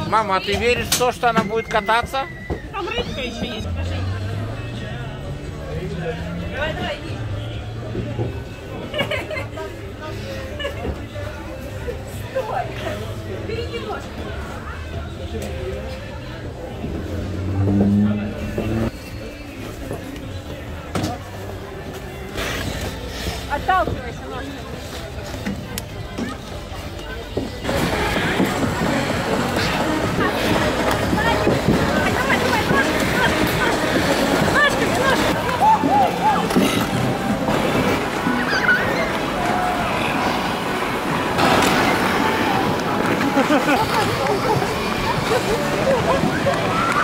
Мама, а ты веришь в то, что она будет кататься? Там рыбка еще есть, покажи. Давай, давай, иди. Стой. Бери немножко. Отталкивайся ножками. Ha ha ha!